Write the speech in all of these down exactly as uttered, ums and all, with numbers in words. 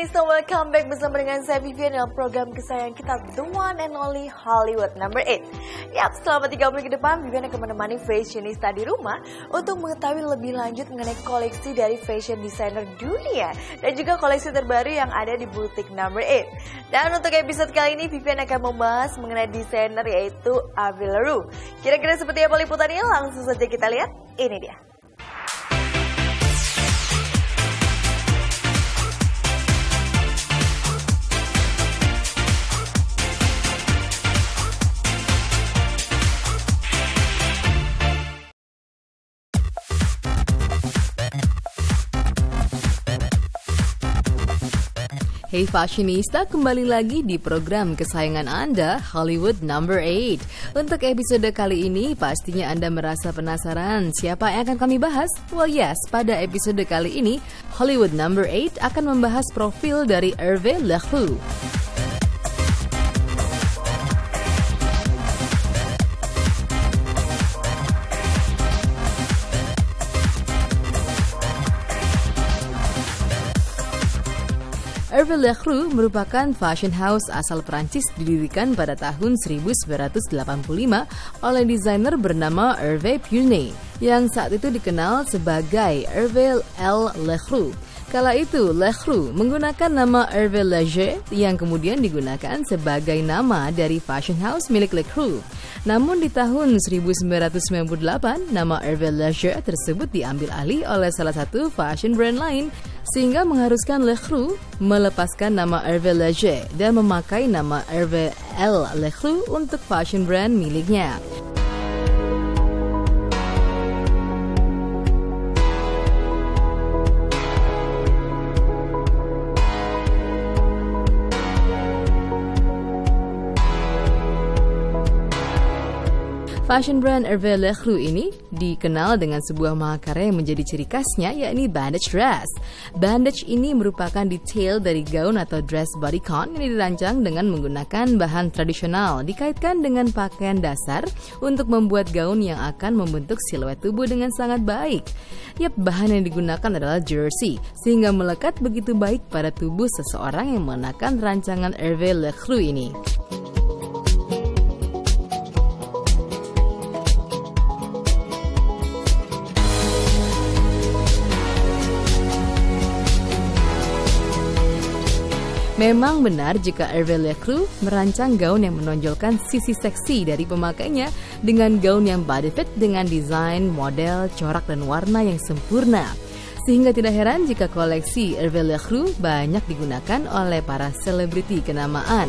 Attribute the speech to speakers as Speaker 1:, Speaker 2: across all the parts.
Speaker 1: Fashionista, welcome back bersama dengan saya Vivian dalam program kesayangan kita The One and Only Hollywood Number eight. Yap, selama tiga menit ke depan Vivian akan menemani Fashionista di rumah untuk mengetahui lebih lanjut mengenai koleksi dari fashion designer dunia dan juga koleksi terbaru yang ada di butik Number eight. Dan untuk episode kali ini Vivian akan membahas mengenai desainer yaitu Avril Laroux. Kira-kira seperti apa liputannya? Langsung saja kita lihat, ini dia.
Speaker 2: Hey Fashionista, kembali lagi di program kesayangan Anda, Hollywood Number eight. Untuk episode kali ini, pastinya Anda merasa penasaran siapa yang akan kami bahas? Well yes, pada episode kali ini, Hollywood Number eight akan membahas profil dari Hervé Leroux. Hervé Leroux merupakan fashion house asal Prancis didirikan pada tahun seribu sembilan ratus delapan puluh lima oleh desainer bernama Hervé Puget yang saat itu dikenal sebagai Hervé L. Leroux. Kala itu, Leroux menggunakan nama Hervé Leger yang kemudian digunakan sebagai nama dari fashion house milik Leroux. Namun di tahun seribu sembilan ratus sembilan puluh delapan, nama Hervé Leger tersebut diambil alih oleh salah satu fashion brand lain, sehingga mengharuskan Leroux melepaskan nama Hervé Leger dan memakai nama Hervé L. Leroux untuk fashion brand miliknya. Fashion brand Hervé Leroux ini dikenal dengan sebuah mahakarya yang menjadi ciri khasnya, yakni bandage dress. Bandage ini merupakan detail dari gaun atau dress bodycon yang dirancang dengan menggunakan bahan tradisional, dikaitkan dengan pakaian dasar untuk membuat gaun yang akan membentuk siluet tubuh dengan sangat baik. Yap, bahan yang digunakan adalah jersey, sehingga melekat begitu baik pada tubuh seseorang yang mengenakan rancangan Hervé Leroux ini. Memang benar jika Hervé Leroux merancang gaun yang menonjolkan sisi seksi dari pemakainya dengan gaun yang body fit dengan desain, model, corak, dan warna yang sempurna. Sehingga tidak heran jika koleksi Hervé Leroux banyak digunakan oleh para selebriti kenamaan.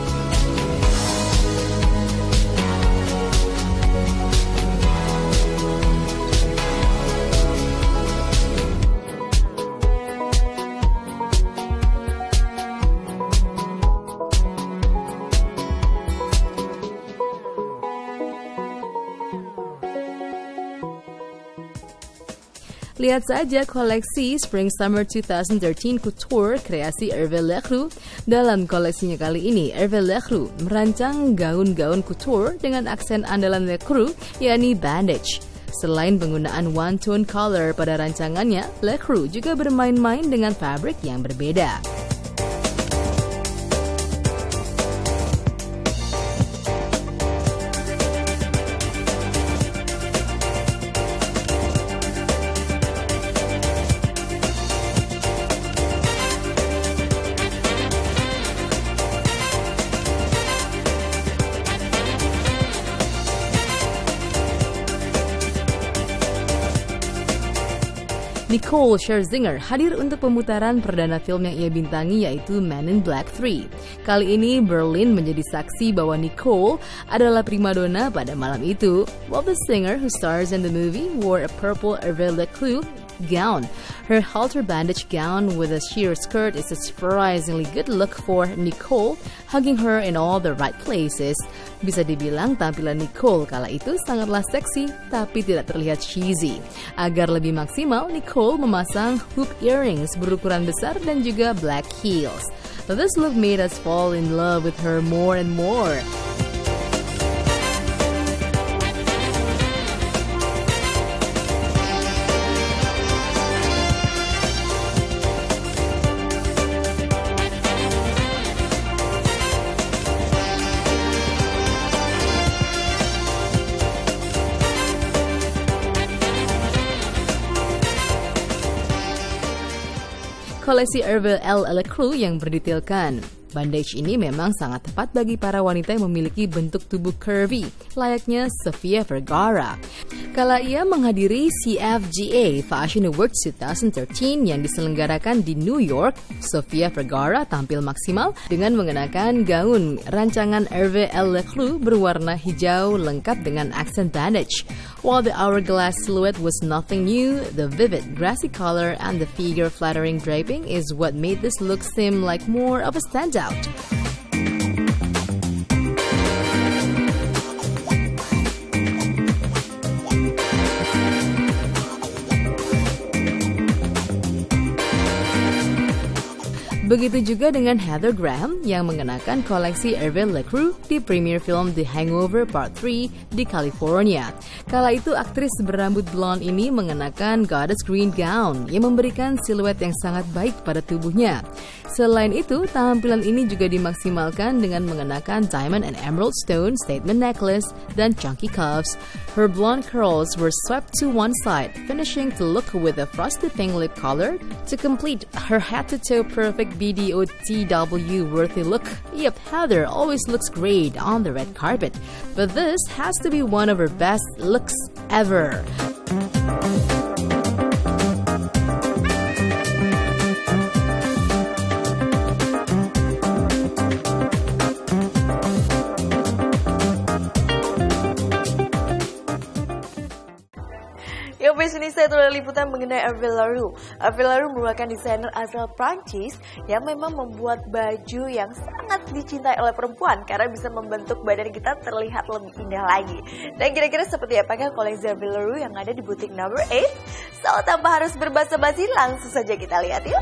Speaker 2: Lihat saja koleksi Spring Summer dua ribu tiga belas Couture kreasi Hervé Leroux. Dalam koleksinya kali ini, Hervé Leroux merancang gaun-gaun couture dengan aksen andalan Leroux, yakni bandage. Selain penggunaan one-tone color pada rancangannya, Leroux juga bermain-main dengan fabrik yang berbeda. Nicole Scherzinger hadir untuk pemutaran perdana film yang ia bintangi, yaitu Men in Black three. Kali ini Berlin menjadi saksi bahwa Nicole adalah primadona pada malam itu. While the singer who stars in the movie wore a purple Hervé Leroux gown. Her halter bandage gown with a sheer skirt is a surprisingly good look for Nicole, hugging her in all the right places. Bisa dibilang tampilan Nicole kala itu sangatlah seksi, tapi tidak terlihat cheesy. Agar lebih maksimal, Nicole memasang hoop earrings berukuran besar dan juga black heels. This look made us fall in love with her more and more. koleksi Hervé Leclerc yang berdetailkan. Bandage ini memang sangat tepat bagi para wanita yang memiliki bentuk tubuh curvy, layaknya Sofia Vergara. Kala ia menghadiri C F G A Fashion Awards dua ribu tiga belas yang diselenggarakan di New York, Sofia Vergara tampil maksimal dengan mengenakan gaun rancangan Hervé Leclerc berwarna hijau lengkap dengan aksen bandage. While the hourglass silhouette was nothing new, the vivid, grassy color and the figure-flattering draping is what made this look seem like more of a standout. Begitu juga dengan Heather Graham yang mengenakan koleksi Hervé Leclerc di premiere film The Hangover Part tiga di California. Kala itu aktris berambut blonde ini mengenakan goddess green gown yang memberikan siluet yang sangat baik pada tubuhnya. Selain itu, tampilan ini juga dimaksimalkan dengan mengenakan diamond and emerald stone statement necklace dan chunky cuffs. Her blonde curls were swept to one side, finishing the look with a frosty pink lip color to complete her head-to-toe perfect B D O T W-worthy look. Yep, Heather always looks great on the red carpet, but this has to be one of her best looks ever.
Speaker 1: Yang fashionista itu adalah liputan mengenai Hervé Leclerc. Hervé Leclerc merupakan desainer asal Prancis yang memang membuat baju yang sangat dicintai oleh perempuan karena bisa membentuk badan kita terlihat lebih indah lagi. Dan kira-kira seperti apakah koleksi Hervé Leclerc yang ada di butik number eight? So, tanpa harus berbasa-basi, langsung saja kita lihat yuk.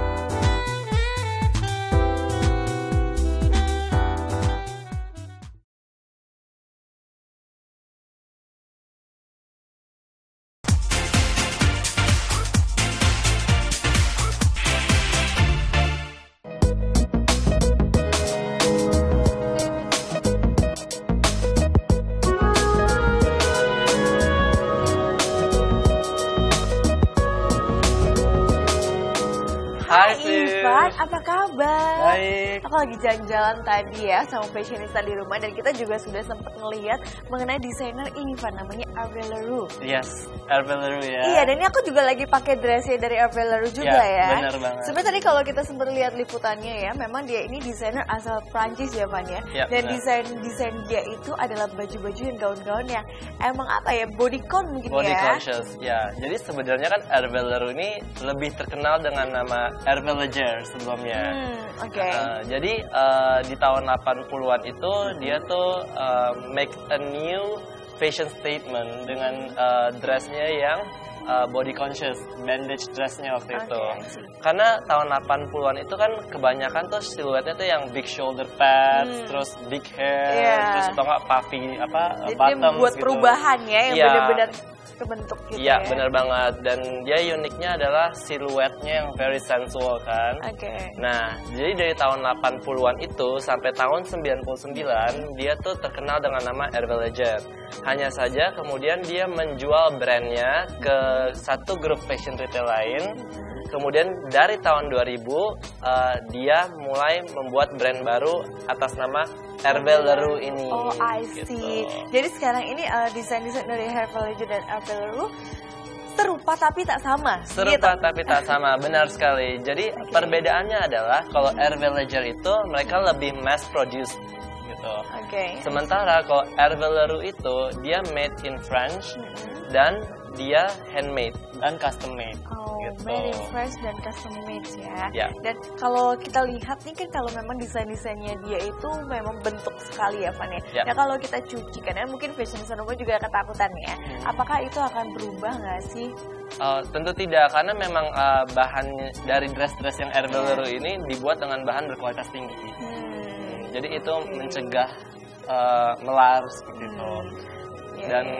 Speaker 3: Hai,
Speaker 1: Ivan, apa kabar?
Speaker 3: Baik.
Speaker 1: Aku lagi jalan-jalan tadi ya sama fashionista di rumah dan kita juga sudah sempat ngelihat mengenai desainer ini, Van, namanya Hervé Leclerc.
Speaker 3: Yes, Hervé Leclerc ya.
Speaker 1: Iya, dan ini aku juga lagi pakai dressnya dari Hervé Leclerc juga
Speaker 3: ya.
Speaker 1: ya.
Speaker 3: Benar banget.
Speaker 1: Sebenarnya tadi kalau kita sempat lihat liputannya ya, memang dia ini desainer asal Prancis ya, Van ya.
Speaker 3: Ya,
Speaker 1: dan
Speaker 3: benar.
Speaker 1: desain desain dia itu adalah baju-baju dan gaun-gaun yang emang apa ya, bodycon mungkin
Speaker 3: Body
Speaker 1: ya.
Speaker 3: conscious, ya. Jadi sebenarnya kan Hervé Leclerc ini lebih terkenal dengan nama Hervé Leger sebelumnya.
Speaker 1: Hmm, oke. Okay.
Speaker 3: Uh, jadi uh, di tahun delapan puluhan itu dia tuh uh, make a new fashion statement dengan uh, dressnya yang uh, body conscious, bandage dressnya waktu
Speaker 1: Okay,
Speaker 3: itu.
Speaker 1: I see.
Speaker 3: Karena tahun delapan puluhan itu kan kebanyakan tuh siluetnya tuh yang big shoulder pads,
Speaker 1: Hmm.
Speaker 3: terus big hair,
Speaker 1: Yeah.
Speaker 3: terus atau nggak puffy apa
Speaker 1: Jadi dia
Speaker 3: bottoms
Speaker 1: membuat
Speaker 3: gitu.
Speaker 1: perubahan ya yang
Speaker 3: Iya.
Speaker 1: benar-benar kebentuk gitu
Speaker 3: Iya,
Speaker 1: ya.
Speaker 3: benar banget. Dan dia uniknya adalah siluetnya yang very sensual kan.
Speaker 1: Oke.
Speaker 3: Nah, jadi dari tahun delapan puluhan itu sampai tahun sembilan puluh sembilan dia tuh terkenal dengan nama Hervé Leger. Hanya saja kemudian dia menjual brandnya ke satu grup fashion retail lain. Kemudian dari tahun dua ribu uh, dia mulai membuat brand baru atas nama Hervé Leclerc ini.
Speaker 1: Oh, I see.
Speaker 3: Gitu.
Speaker 1: Jadi sekarang ini uh, desain-desain dari Hervé Leclerc dan Hervé Leclerc serupa tapi tak sama.
Speaker 3: Serupa
Speaker 1: gitu.
Speaker 3: tapi tak sama, benar sekali. Jadi
Speaker 1: Okay.
Speaker 3: perbedaannya adalah kalau Hervé Leger itu mereka lebih mass produce gitu.
Speaker 1: Oke.
Speaker 3: Sementara kalau Hervé Leclerc itu dia made in France
Speaker 1: Mm-mm.
Speaker 3: dan dia handmade dan custom made.
Speaker 1: Oh,
Speaker 3: gitu.
Speaker 1: made in France dan custom made ya.
Speaker 3: Ya.
Speaker 1: Dan kalau kita lihat nih kan kalau memang desain-desainnya dia itu memang bentuk sekali ya, Van ya.
Speaker 3: Ya.
Speaker 1: Nah kalau kita cuci kan ya mungkin fashion designer juga ketakutan ya.
Speaker 3: Hmm.
Speaker 1: Apakah itu akan berubah nggak sih?
Speaker 3: Uh, tentu tidak, karena memang uh, bahan dari dress-dress yang Hervé
Speaker 1: Ya.
Speaker 3: Leclerc ini dibuat dengan bahan berkualitas tinggi.
Speaker 1: Hmm.
Speaker 3: Jadi itu
Speaker 1: Oke.
Speaker 3: mencegah uh, melar seperti itu.
Speaker 1: Hmm. Ya,
Speaker 3: Dan
Speaker 1: ya.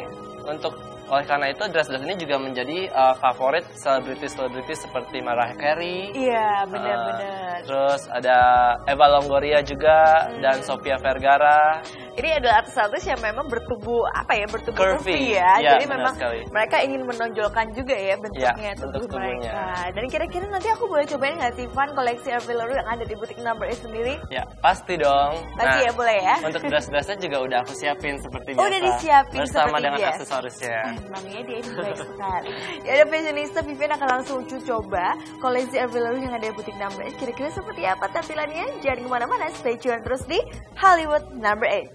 Speaker 3: untuk oleh karena itu dress-dress ini juga menjadi uh, favorit selebriti-selebriti seperti Mariah Carey.
Speaker 1: Iya, benar-benar.
Speaker 3: Uh, terus ada Eva Longoria juga hmm. dan Sofia Vergara.
Speaker 1: Ini adalah artis-artis yang memang bertubuh apa ya bertubuh
Speaker 3: curvy
Speaker 1: ya,
Speaker 3: ya,
Speaker 1: jadi memang sekali. Mereka ingin menonjolkan juga ya bentuknya
Speaker 3: ya,
Speaker 1: tubuh
Speaker 3: bentuk
Speaker 1: mereka. Dan kira-kira nanti aku boleh cobain nggak Tiffan koleksi Hervé Leroux yang ada di butik Number eight sendiri?
Speaker 3: Ya pasti dong.
Speaker 1: Pasti nah, ya boleh ya.
Speaker 3: Untuk dress-dressnya juga udah aku siapin seperti biasa.
Speaker 1: Oh, udah disiapin
Speaker 3: bersama
Speaker 1: seperti
Speaker 3: dengan
Speaker 1: biasa.
Speaker 3: aksesorisnya.
Speaker 1: Emangnya dia ini baik sekali. Ya ada fashionista Vivian akan langsung ucu coba koleksi Hervé Leroux yang ada di butik Number eight. Kira-kira seperti apa tampilannya? Jangan kemana-mana, stay tune terus di Hollywood Number eight.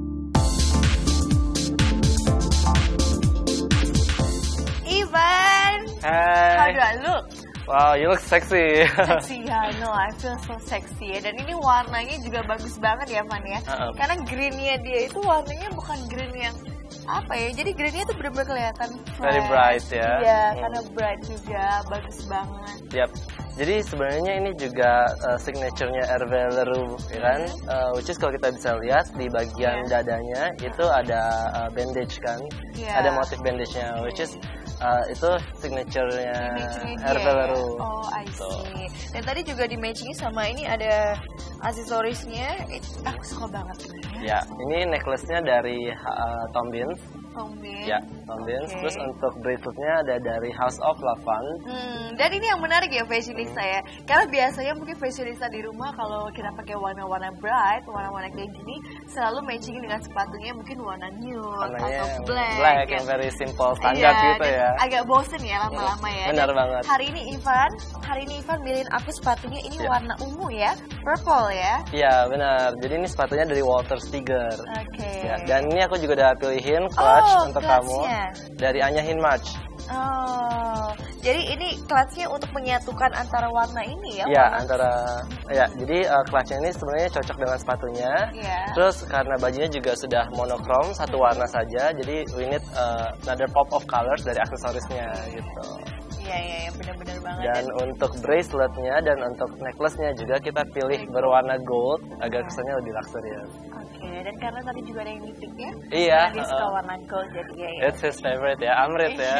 Speaker 1: Ivan,
Speaker 3: Hi.
Speaker 1: How do I look?
Speaker 3: Wow, you look sexy.
Speaker 1: Sexy ya, no, I feel so sexy ya. Dan ini warnanya juga bagus banget ya, Van ya.
Speaker 3: Uh-uh.
Speaker 1: Karena greennya dia itu warnanya bukan green yang apa ya, jadi greennya tuh benar-benar kelihatan fresh.
Speaker 3: Very bright ya.
Speaker 1: Iya,
Speaker 3: hmm.
Speaker 1: karena bright juga, bagus banget.
Speaker 3: Yap. Jadi sebenarnya ini juga uh, signature-nya Hervé Leroux, ya kan? Uh, which is kalau kita bisa lihat di bagian yeah. dadanya itu ada uh, bandage kan, yeah. ada motif bandage-nya, which is uh, itu signature-nya Hervé Leroux.
Speaker 1: Oh, I see. So. Dan tadi juga di matching sama ini ada aksesorisnya, aku suka banget.
Speaker 3: Ya, ini necklace-nya dari uh, Tom Beans.
Speaker 1: Tom Beans.
Speaker 3: Ya, Tom Beans.
Speaker 1: Okay.
Speaker 3: Terus untuk braceletnya ada dari House of Lavant.
Speaker 1: Hmm, dan ini yang menarik ya fashionista ya. Karena biasanya mungkin fashionista di rumah kalau kita pakai warna-warna bright, warna-warna kayak gini, selalu matching dengan sepatunya mungkin warna nude
Speaker 3: warnanya
Speaker 1: atau black.
Speaker 3: Black
Speaker 1: ya.
Speaker 3: yang very simple, standar
Speaker 1: iya,
Speaker 3: gitu ya.
Speaker 1: Agak bosen ya lama-lama ya.
Speaker 3: Benar
Speaker 1: dan
Speaker 3: banget.
Speaker 1: Hari ini Ivan, hari ini Ivan milihin aku sepatunya ini yeah. warna ungu ya, purple ya.
Speaker 3: Iya, benar. Jadi ini sepatunya dari Walter Steger.
Speaker 1: Oke. Okay.
Speaker 3: Ya, dan ini aku juga udah pilihin clutch
Speaker 1: oh,
Speaker 3: untuk
Speaker 1: clutch-nya.
Speaker 3: kamu dari Anya Hinmarch.
Speaker 1: Oh, jadi ini clutch-nya untuk menyatukan antara warna ini ya?
Speaker 3: Iya,
Speaker 1: warna
Speaker 3: antara ya. Jadi uh, clutch-nya ini sebenarnya cocok dengan sepatunya.
Speaker 1: Yeah.
Speaker 3: Terus karena bajunya juga sudah monokrom satu hmm. warna saja, jadi we need uh, another pop of colors dari aksesorisnya gitu.
Speaker 1: Iya, iya, ya, benar-benar banget.
Speaker 3: Dan ya. Untuk braceletnya dan untuk necklace-nya juga kita pilih berwarna gold agar kesannya lebih luxurious.
Speaker 1: Oke, okay. Dan karena tadi juga ada yang meeting ya?
Speaker 3: Iya.
Speaker 1: Dia suka uh, warna gold jadi ya. ya.
Speaker 3: It's his favorite ya, Amrit ya.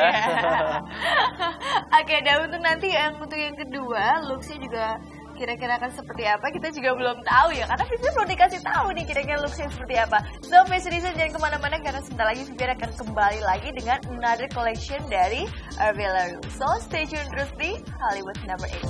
Speaker 1: Oke, okay, dan untuk nanti yang untuk yang kedua, looks-nya juga kira-kira akan seperti apa, kita juga belum tahu ya, karena Vivian belum dikasih tahu nih kira-kira looks-nya seperti apa. So, fashionista jangan kemana-mana karena sebentar lagi Vivian akan kembali lagi dengan another collection dari Hervé Leroux. So, stay tune terus di Hollywood Number eight.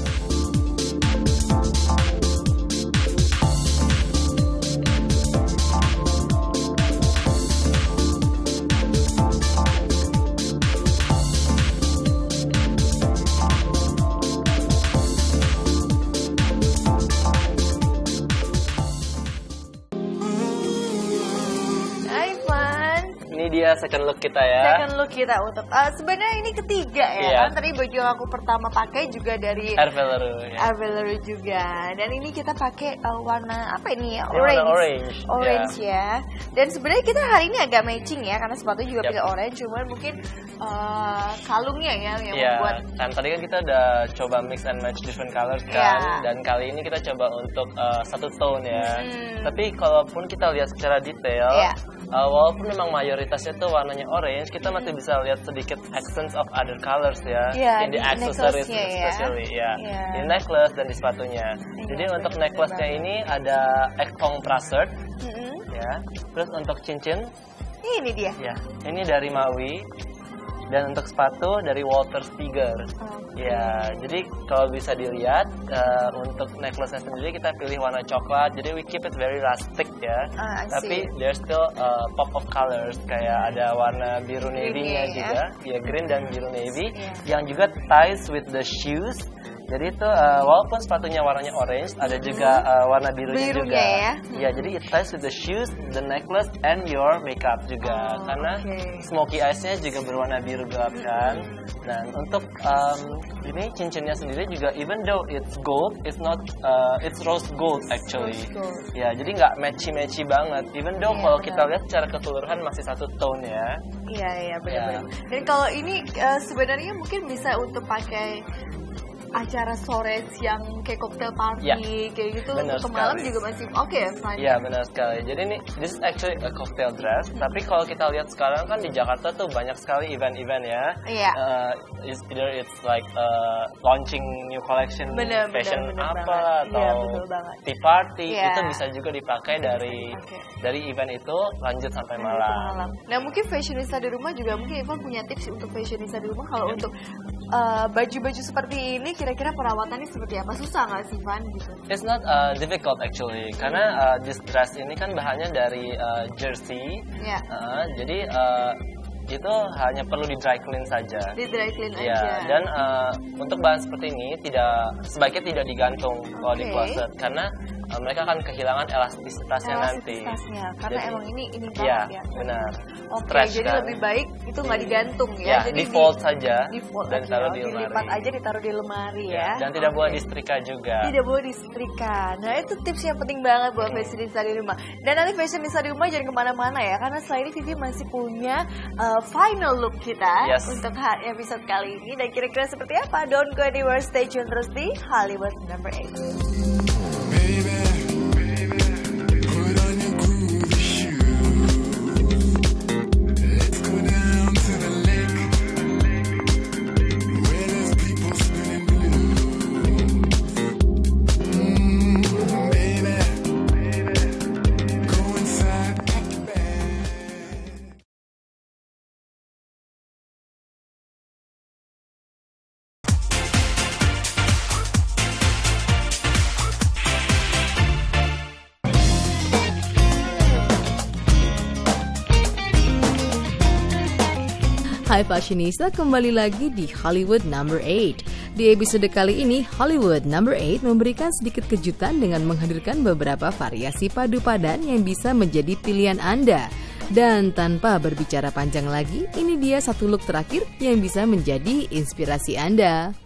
Speaker 3: Ini dia second look kita ya.
Speaker 1: Second look kita untuk uh, sebenarnya ini ketiga ya.
Speaker 3: Yeah.
Speaker 1: Kan tadi baju yang aku pertama pakai juga dari
Speaker 3: Hervé Leroux ya.
Speaker 1: Hervé Leroux juga. Dan ini kita pakai uh, warna apa ini ya?
Speaker 3: Orange.
Speaker 1: Orange.
Speaker 3: Orange,
Speaker 1: orange
Speaker 3: yeah.
Speaker 1: ya. Dan sebenarnya kita hari ini agak matching ya karena sepatu juga
Speaker 3: yep.
Speaker 1: pilih orange, cuman mungkin uh, kalungnya ya yang
Speaker 3: yeah.
Speaker 1: membuat.
Speaker 3: Dan tadi kan kita udah coba mix and match different colors kan.
Speaker 1: Yeah.
Speaker 3: Dan kali ini kita coba untuk uh, satu tone ya.
Speaker 1: Hmm.
Speaker 3: Tapi kalaupun kita lihat secara detail,
Speaker 1: yeah.
Speaker 3: uh, walaupun memang mayoritasnya tuh warnanya orange, kita masih bisa lihat sedikit accents of other colors ya,
Speaker 1: yeah,
Speaker 3: in the accessories
Speaker 1: ya.
Speaker 3: especially ya,
Speaker 1: yeah.
Speaker 3: di necklace dan di sepatunya. Yeah, jadi untuk necklace-nya ini ada Ekong Prasert, mm-hmm. ya. Terus untuk cincin,
Speaker 1: ini dia.
Speaker 3: Ya, ini dari Maui. Dan untuk sepatu dari Walter Steger. Okay. Ya, jadi kalau bisa dilihat uh, untuk necklace-nya sendiri kita pilih warna coklat. Jadi we keep it very rustic ya.
Speaker 1: Uh,
Speaker 3: Tapi there's still uh, pop of colors kayak ada warna biru navy-nya juga, ya green dan biru navy yeah. yang juga ties with the shoes. Jadi itu uh, walaupun sepatunya warnanya orange, ada juga uh, warna birunya, birunya juga.
Speaker 1: Ya?
Speaker 3: Ya, jadi it ties with the shoes, the necklace, and your makeup juga.
Speaker 1: Oh,
Speaker 3: karena
Speaker 1: okay.
Speaker 3: smoky eyes-nya juga berwarna biru gelap kan. Dan untuk um, ini cincinnya sendiri juga, even though it's gold, it's not, uh, it's rose gold actually.
Speaker 1: Rose gold.
Speaker 3: Ya, jadi nggak matchy-matchy banget. Even though
Speaker 1: yeah,
Speaker 3: kalau
Speaker 1: benar.
Speaker 3: kita lihat secara keseluruhan masih satu tone ya.
Speaker 1: Iya, iya benar-benar. Ya. Dan kalau ini uh, sebenarnya mungkin bisa untuk pakai acara sore siang kayak cocktail party
Speaker 3: Ya,
Speaker 1: kayak gitu
Speaker 3: benar
Speaker 1: ke malam
Speaker 3: sekali.
Speaker 1: juga masih oke ya fine.
Speaker 3: Iya benar sekali. Jadi ini this is actually a cocktail dress. Hmm. Tapi kalau kita lihat sekarang kan di Jakarta tuh banyak sekali event-event ya.
Speaker 1: Iya.
Speaker 3: Uh, it's either it's like uh, launching new collection,
Speaker 1: Bener,
Speaker 3: fashion
Speaker 1: bener, bener
Speaker 3: apa
Speaker 1: banget.
Speaker 3: atau
Speaker 1: Iya, betul banget.
Speaker 3: tea party
Speaker 1: Iya.
Speaker 3: itu bisa juga dipakai dari
Speaker 1: dipakai.
Speaker 3: dari event itu lanjut sampai
Speaker 1: Nah,
Speaker 3: malam.
Speaker 1: itu malam. Nah mungkin fashionista di rumah juga mungkin Ivan punya tips untuk fashionista di rumah kalau untuk uh, baju-baju seperti ini kira-kira perawatannya seperti apa, susah nggak sih Van gitu?
Speaker 3: It's not uh, difficult actually, karena uh, this dress ini kan bahannya dari uh, jersey,
Speaker 1: Ya.
Speaker 3: uh, jadi uh, itu hanya perlu di dry clean saja.
Speaker 1: Di dry clean
Speaker 3: Iya,
Speaker 1: aja.
Speaker 3: dan uh, untuk bahan seperti ini tidak sebaiknya tidak digantung kalau di
Speaker 1: Oke.
Speaker 3: closet karena uh, mereka akan kehilangan elastisitasnya nanti.
Speaker 1: Elastisitasnya, karena
Speaker 3: Jadi,
Speaker 1: emang ini ini
Speaker 3: Iya,
Speaker 1: banget ya.
Speaker 3: benar.
Speaker 1: Oke,
Speaker 3: Stretch
Speaker 1: jadi
Speaker 3: kan.
Speaker 1: lebih baik itu nggak digantung ya.
Speaker 3: Ya,
Speaker 1: jadi
Speaker 3: di fold saja
Speaker 1: di fold
Speaker 3: dan
Speaker 1: aja,
Speaker 3: taruh di
Speaker 1: dilipat
Speaker 3: lemari.
Speaker 1: aja ditaruh di lemari
Speaker 3: Ya,
Speaker 1: ya.
Speaker 3: dan tidak
Speaker 1: Oke.
Speaker 3: boleh disetrika juga.
Speaker 1: Tidak boleh disetrika. Nah itu tips yang penting banget buat
Speaker 3: Hmm.
Speaker 1: fashionista di rumah. Dan nanti fashionista di rumah jangan kemana-mana ya, karena setelah ini Vivi masih punya uh, final look kita
Speaker 3: Yes.
Speaker 1: untuk ha- episode kali ini. Dan kira-kira seperti apa? Don't go anywhere, stay tune terus di Hollywood Number eight.
Speaker 2: Hai fashionista, kembali lagi di Hollywood Number eight. Di episode kali ini, Hollywood Number eight memberikan sedikit kejutan dengan menghadirkan beberapa variasi padu padan yang bisa menjadi pilihan Anda. Dan tanpa berbicara panjang lagi, ini dia satu look terakhir yang bisa menjadi inspirasi Anda.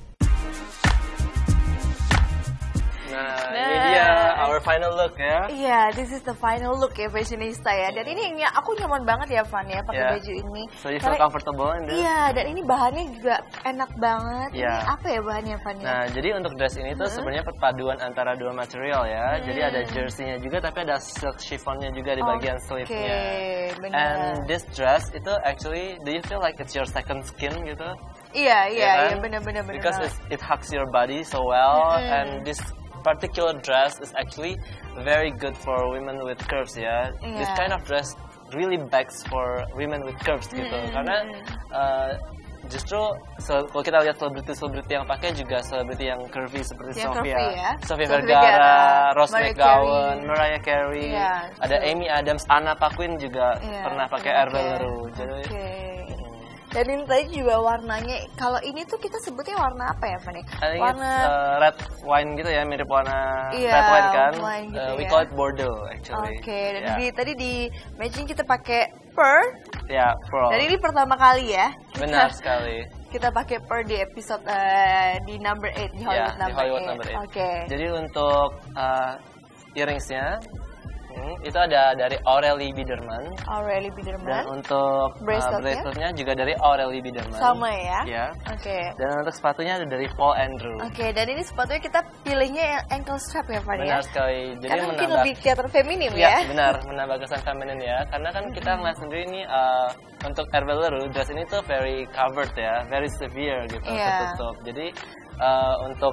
Speaker 3: Nah, ini dia our final look ya.
Speaker 1: Iya, this is the final look ya fashionista ya. Dan ini yang aku nyaman banget ya Van ya pakai
Speaker 3: Yeah.
Speaker 1: baju ini.
Speaker 3: So you feel
Speaker 1: Karena-
Speaker 3: comfortable in this?
Speaker 1: Iya, dan ini bahannya juga enak banget.
Speaker 3: Iya.
Speaker 1: Ini apa ya bahannya Van ya?
Speaker 3: Nah, jadi untuk dress ini tuh sebenarnya perpaduan antara dua material ya. Jadi ada jersey-nya juga, tapi ada silk chiffonnya juga di bagian
Speaker 1: Oke,
Speaker 3: sleeve-nya.
Speaker 1: benar.
Speaker 3: And this dress itu actually, do you feel like it's your second skin gitu?
Speaker 1: Iya, iya,
Speaker 3: Ya
Speaker 1: iya,
Speaker 3: kan?
Speaker 1: benar-benar benar.
Speaker 3: Because it's, it hugs your body so well,
Speaker 1: Mm-mm.
Speaker 3: and this particular dress is actually very good for women with curves ya. This
Speaker 1: Iya.
Speaker 3: kind of dress really backs for women with curves gitu,
Speaker 1: Mm-mm.
Speaker 3: karena uh, justru se- kalau kita lihat selebriti-selebriti yang pakai juga selebriti yang curvy seperti
Speaker 1: Yang
Speaker 3: Sofia,
Speaker 1: curvy ya.
Speaker 3: Sofia
Speaker 1: Sofia
Speaker 3: Vergara,
Speaker 1: Vergara,
Speaker 3: Rose
Speaker 1: Mariah
Speaker 3: McGowan,
Speaker 1: Carey.
Speaker 3: Mariah Carey,
Speaker 1: Iya,
Speaker 3: ada
Speaker 1: betul.
Speaker 3: Amy Adams, Anna Paquin juga
Speaker 1: Iya,
Speaker 3: pernah pakai
Speaker 1: oke.
Speaker 3: Hervé Leroux. Jadi
Speaker 1: Oke. Dan ini tadi juga warnanya, kalau ini tuh kita sebutnya warna apa ya, Van?
Speaker 3: I think
Speaker 1: Warna
Speaker 3: it's uh, red wine gitu ya, mirip warna
Speaker 1: Iya,
Speaker 3: red wine kan.
Speaker 1: wine gitu
Speaker 3: Uh, we
Speaker 1: ya.
Speaker 3: call it Bordeaux actually.
Speaker 1: Oke, dan
Speaker 3: Ya.
Speaker 1: di, tadi di matching kita pakai pearl.
Speaker 3: Ya, pearl.
Speaker 1: Dan ini pertama kali ya. kita-
Speaker 3: Benar sekali.
Speaker 1: Kita pakai pearl di episode eh, di number eight di Hollywood
Speaker 3: Ya, di
Speaker 1: number
Speaker 3: Hollywood
Speaker 1: eight.
Speaker 3: number eight.
Speaker 1: Oke.
Speaker 3: Jadi untuk uh, earringsnya hmm, itu ada dari Aurélie Biederman.
Speaker 1: Aurélie
Speaker 3: Dan
Speaker 1: Biederman.
Speaker 3: untuk uh,
Speaker 1: Braceletnya?
Speaker 3: braceletnya juga dari Aurélie Biederman.
Speaker 1: Sama ya.
Speaker 3: Ya.
Speaker 1: Oke.
Speaker 3: Dan untuk sepatunya ada dari Paul Andrew.
Speaker 1: Oke, dan ini sepatunya kita pilihnya yang ankle strap ya, Van ya.
Speaker 3: Benar sekali. Jadi
Speaker 1: Karena mungkin
Speaker 3: menambah
Speaker 1: lebih kelihatan feminim
Speaker 3: Ya,
Speaker 1: ya.
Speaker 3: benar, menambah kesan feminin ya. Karena kan kita ngeliat sendiri nih uh, untuk Hervé Leroux dress ini tuh very covered ya, very severe gitu,
Speaker 1: Iya.
Speaker 3: tertutup. Jadi uh, untuk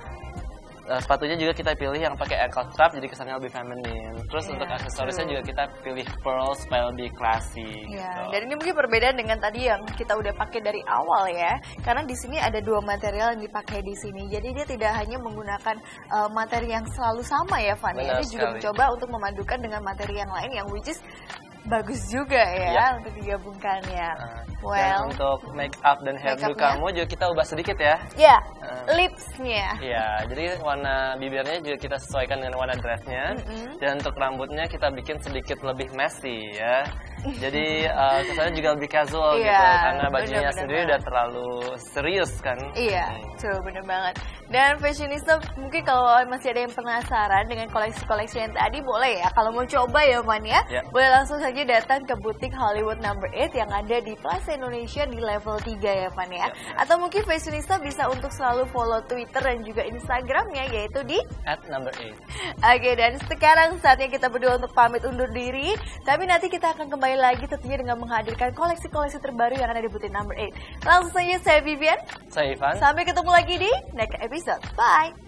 Speaker 3: uh, sepatunya juga kita pilih yang pakai ankle strap, jadi kesannya lebih feminin. Terus
Speaker 1: Iya,
Speaker 3: untuk aksesorisnya
Speaker 1: true.
Speaker 3: juga kita pilih pearl supaya lebih classy.
Speaker 1: Iya,
Speaker 3: gitu.
Speaker 1: dan ini mungkin perbedaan dengan tadi yang kita udah pakai dari awal ya. Karena di sini ada dua material yang dipakai di sini. Jadi dia tidak hanya menggunakan uh, materi yang selalu sama ya, Van.
Speaker 3: Benar
Speaker 1: Dia juga
Speaker 3: sekali.
Speaker 1: mencoba untuk memadukan dengan materi yang lain yang which is bagus juga ya,
Speaker 3: Iya.
Speaker 1: untuk digabungkannya.
Speaker 3: Uh,
Speaker 1: well,
Speaker 3: dan untuk make up dan hairdo
Speaker 1: Make-upnya?
Speaker 3: kamu juga kita ubah sedikit ya.
Speaker 1: ya,
Speaker 3: Uh,
Speaker 1: lipsnya.
Speaker 3: Iya, jadi warna bibirnya juga kita sesuaikan dengan warna dressnya.
Speaker 1: Mm-mm.
Speaker 3: Dan untuk rambutnya kita bikin sedikit lebih messy ya. Jadi uh, kesannya juga lebih casual
Speaker 1: Iya,
Speaker 3: gitu, karena bajunya
Speaker 1: benar-benar
Speaker 3: sendiri
Speaker 1: banget.
Speaker 3: udah terlalu serius kan.
Speaker 1: Iya,
Speaker 3: Hmm.
Speaker 1: true, bener banget. Dan fashionista mungkin kalau masih ada yang penasaran dengan koleksi-koleksi yang tadi, boleh ya kalau mau coba ya Man ya,
Speaker 3: Ya.
Speaker 1: boleh langsung saja datang ke butik Hollywood Number eight yang ada di Plaza Indonesia di level tiga ya Man ya.
Speaker 3: Ya.
Speaker 1: Atau mungkin fashionista bisa untuk selalu follow Twitter dan juga Instagramnya yaitu di
Speaker 3: at number eight.
Speaker 1: Oke, dan sekarang saatnya kita berdua untuk pamit undur diri. Tapi nanti kita akan kembali lagi tentunya dengan menghadirkan koleksi-koleksi terbaru yang ada di butik Number eight. Langsung saja, saya Vivian.
Speaker 3: Saya Ivan.
Speaker 1: Sampai ketemu lagi di next episode. Bye!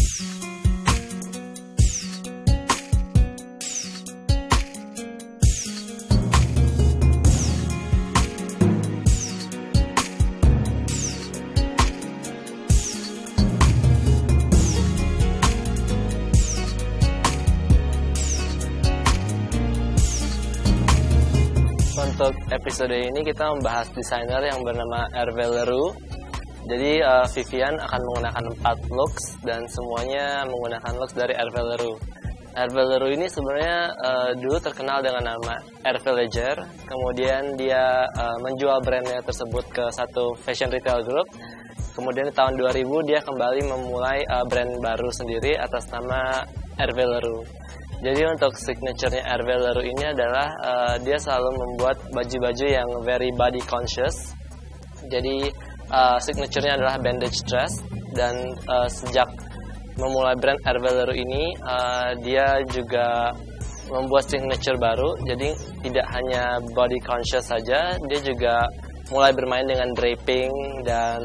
Speaker 3: Untuk episode ini kita membahas desainer yang bernama Hervé Leroux. Jadi uh, Vivian akan mengenakan empat looks dan semuanya menggunakan looks dari Hervé Leroux. Hervé Leroux ini sebenarnya uh, dulu terkenal dengan nama Hervé Leger. Kemudian dia uh, menjual brandnya tersebut ke satu fashion retail group. Kemudian di tahun dua ribu dia kembali memulai uh, brand baru sendiri atas nama Hervé Leroux. Jadi untuk signature-nya Hervé Leroux ini adalah uh, dia selalu membuat baju-baju yang very body conscious. Jadi uh, signature-nya adalah bandage dress, dan uh, sejak memulai brand Hervé Leroux ini uh, dia juga membuat signature baru. Jadi tidak hanya body conscious saja, dia juga mulai bermain dengan draping dan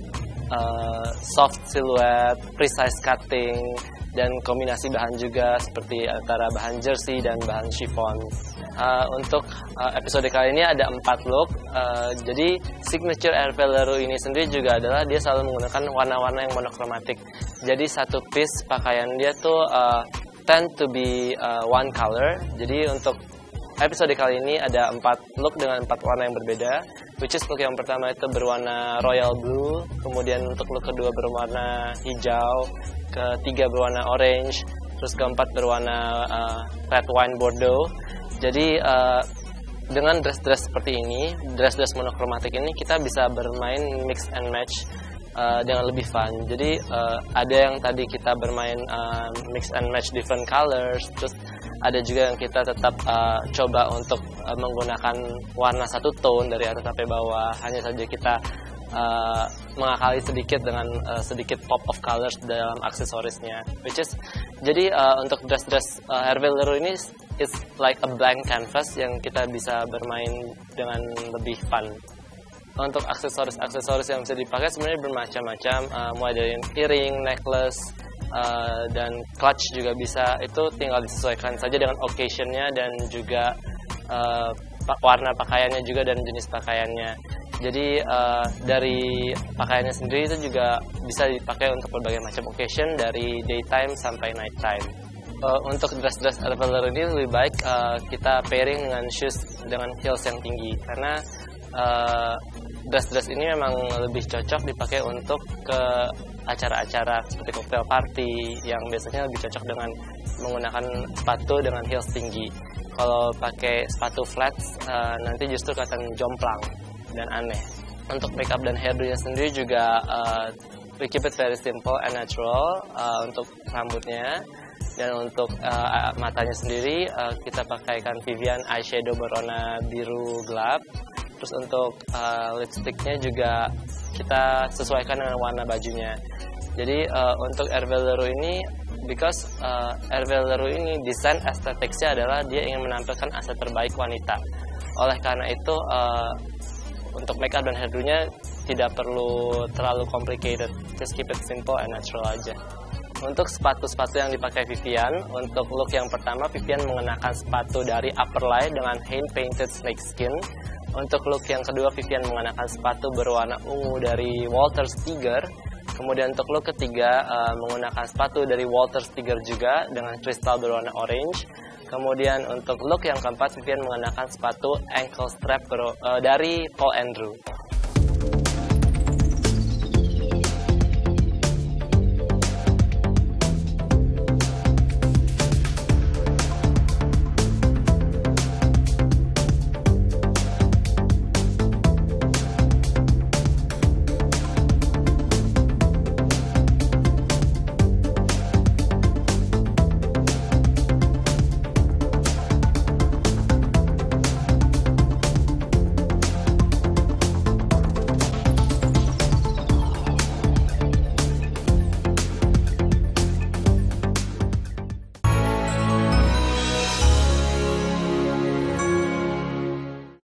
Speaker 3: uh, soft silhouette, precise cutting, dan kombinasi bahan juga seperti antara bahan jersey dan bahan chiffon. Uh, untuk uh, episode kali ini ada empat look. Uh, jadi signature Hervé Leroux ini sendiri juga adalah dia selalu menggunakan warna-warna yang monokromatik. Jadi satu piece pakaian dia tuh uh, tend to be uh, one color. Jadi untuk episode kali ini ada empat look dengan empat warna yang berbeda. Which is look yang pertama itu berwarna royal blue, kemudian untuk look kedua berwarna hijau, ketiga berwarna orange, terus keempat berwarna uh, red wine bordeaux. Jadi uh, dengan dress-dress seperti ini, dress-dress monokromatik ini kita bisa bermain mix and match uh, dengan lebih fun. Jadi uh, ada yang tadi kita bermain uh, mix and match different colors, terus ada juga yang kita tetap uh, coba untuk uh, menggunakan warna satu tone dari atas sampai bawah. Hanya saja kita uh, mengakali sedikit dengan uh, sedikit pop of colors dalam aksesorisnya. Which is, jadi uh, untuk dress-dress uh, Hervé Leroux ini is like a blank canvas yang kita bisa bermain dengan lebih fun. Untuk aksesoris-aksesoris yang bisa dipakai sebenarnya bermacam-macam, uh, mulai dari earring, necklace, uh, dan clutch juga bisa. Itu tinggal disesuaikan saja dengan occasion-nya dan juga uh, warna pakaiannya juga dan jenis pakaiannya. Jadi uh, dari pakaiannya sendiri itu juga bisa dipakai untuk berbagai macam occasion, dari daytime sampai nighttime. Uh, untuk dress-dress Hervé Leroux ini lebih baik uh, kita pairing dengan shoes dengan heels yang tinggi, karena uh, dress-dress ini memang lebih cocok dipakai untuk ke acara-acara seperti cocktail party yang biasanya lebih cocok dengan menggunakan sepatu dengan heels tinggi. Kalau pakai sepatu flats uh, nanti justru kelihatan jomplang dan aneh. Untuk makeup dan hairdo-nya sendiri juga uh, we keep it very simple and natural uh, untuk rambutnya. Dan untuk uh, matanya sendiri uh, kita pakaikan Vivian eyeshadow berwarna biru gelap. Terus untuk uh, lipstiknya juga kita sesuaikan dengan warna bajunya. Jadi uh, untuk Hervé Leroux ini, because uh, Hervé Leroux ini desain estetiknya adalah dia ingin menampilkan aset terbaik wanita. Oleh karena itu uh, untuk makeup dan hairdo-nya tidak perlu terlalu complicated. Just keep it simple and natural aja. Untuk sepatu-sepatu yang dipakai Vivian, untuk look yang pertama Vivian mengenakan sepatu dari Upperlay dengan hand painted snakeskin. Untuk look yang kedua Vivian mengenakan sepatu berwarna ungu dari Walter Stiger. Kemudian untuk look ketiga uh, menggunakan sepatu dari Walter Stiger juga dengan kristal berwarna orange. Kemudian untuk look yang keempat Vivian mengenakan sepatu ankle strap ber, uh, dari Paul Andrew.